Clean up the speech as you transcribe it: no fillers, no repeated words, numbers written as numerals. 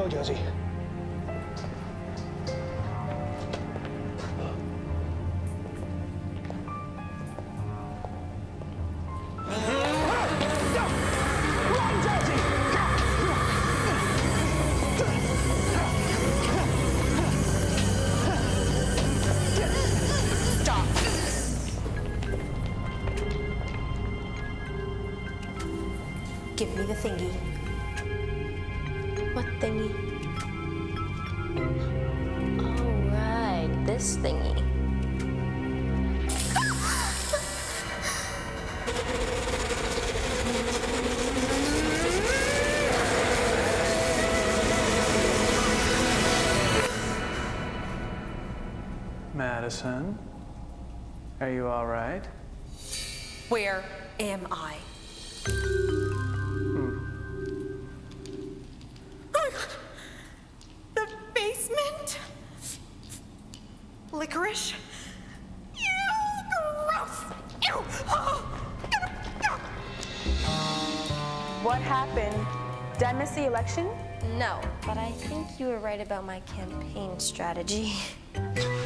Go, Josie. Give me the thingy. What thingy? Oh, right, this thingy. Madison, are you all right? Where am I? Licorice? Ew, gross! Ew! What happened? Did I miss the election? No, but I think you were right about my campaign strategy.